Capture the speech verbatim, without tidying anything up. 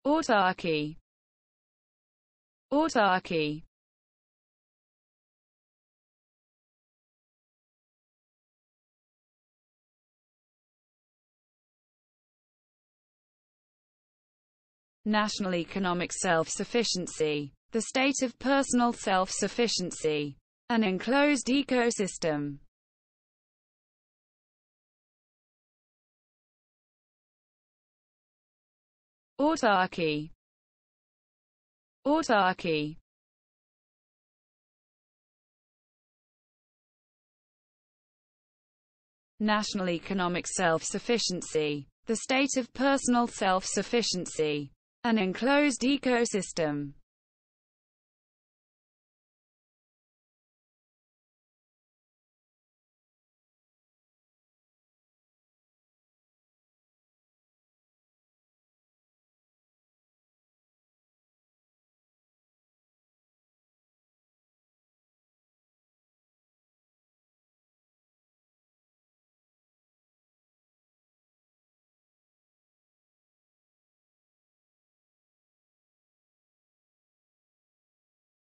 Autarky. Autarky. National economic self-sufficiency, the state of personal self-sufficiency, an enclosed ecosystem. Autarky. Autarky. National economic self-sufficiency, the state of personal self-sufficiency, an enclosed ecosystem.